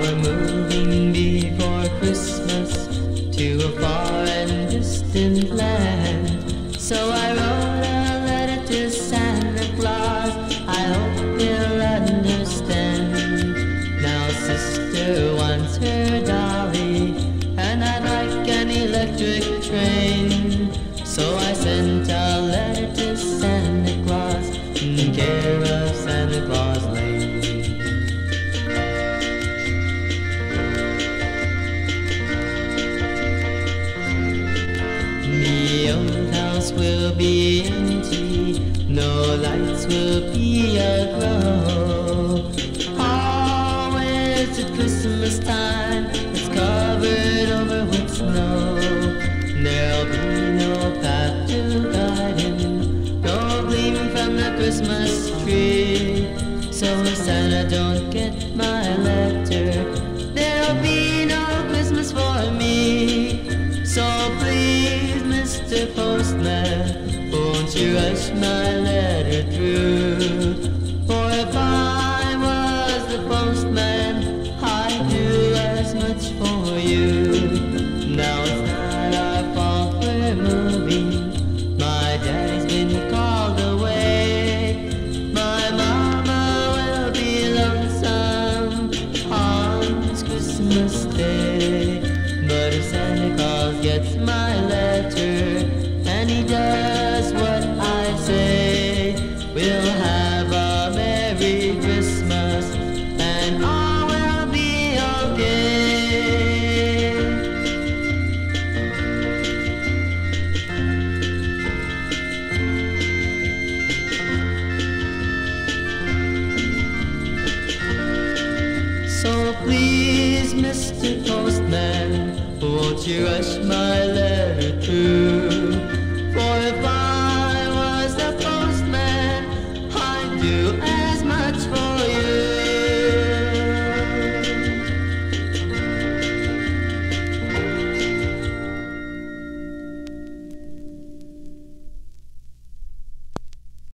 we're moving before Christmas to a far and distant land. So I wrote a letter to Santa Claus, I hope he'll understand. Now sister wants her dolly, and I'd like an electric train. So I sent a letter to Santa Claus in care of Santa Claus Lane. The old house will be empty, no lights will be aglow. Always at Christmas time, it's covered over with snow. There'll be no path to guide him, no gleam from the Christmas tree. So if Santa don't get my letter, there'll be no Christmas for me. So please, Mr. Postman, won't you rush my letter through? For if I was the postman, I'd do as much for you. Now it's not our fault we're moving, my daddy's been called away. My mama will be lonesome on this Christmas Day. But if Santa Claus gets my letter, and he does what I say, we'll have a Merry Christmas, and all will be okay. So please, Mr. Postman, won't you rush my letter?